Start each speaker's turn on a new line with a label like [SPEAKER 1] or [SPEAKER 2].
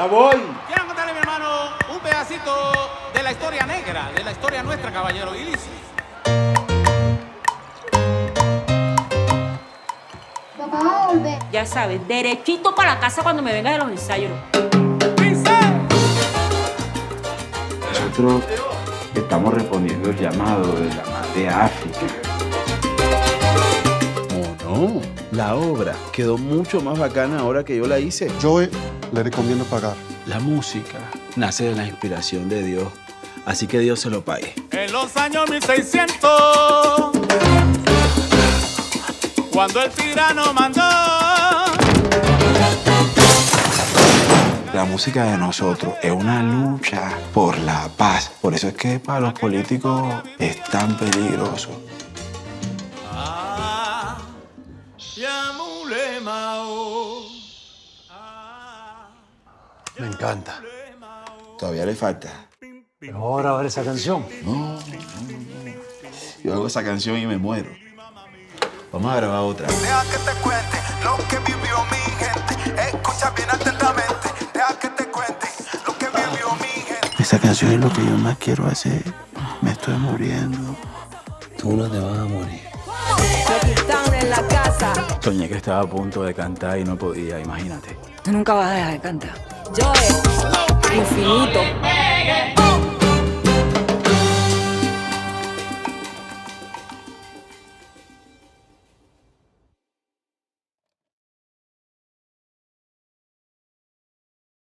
[SPEAKER 1] Ya voy.
[SPEAKER 2] Quiero contarle, mi hermano, un pedacito de la historia negra, de la historia nuestra, caballero Ilisis.
[SPEAKER 3] Papá va a volver.
[SPEAKER 4] Ya sabes, derechito para la casa cuando me vengas de los ensayos.
[SPEAKER 1] Nosotros estamos respondiendo el llamado de la Madre África.
[SPEAKER 5] ¿O no? La obra quedó mucho más bacana ahora que yo la hice.
[SPEAKER 6] Yo le recomiendo pagar.
[SPEAKER 5] La música nace de la inspiración de Dios, así que Dios se lo pague.
[SPEAKER 2] En los años 1600, cuando el tirano mandó.
[SPEAKER 5] La música de nosotros es una lucha por la paz. Por eso es que para los políticos es tan peligroso.
[SPEAKER 6] Me encanta.
[SPEAKER 5] Todavía le falta.
[SPEAKER 6] Pero ahora a ver esa canción.
[SPEAKER 5] No. Yo hago esa canción y me muero. Vamos a grabar otra.
[SPEAKER 7] Deja que te cuente lo que vivió mi gente. Escucha bien atentamente. Deja que te cuente lo que vivió mi gente.
[SPEAKER 5] Esa canción es lo que yo más quiero hacer. Me estoy muriendo.
[SPEAKER 6] Tú no te vas a morir.
[SPEAKER 4] En la casa.
[SPEAKER 5] Soñé que estaba a punto de cantar y no podía, imagínate.
[SPEAKER 4] Tú nunca vas a dejar de cantar. Yo infinito.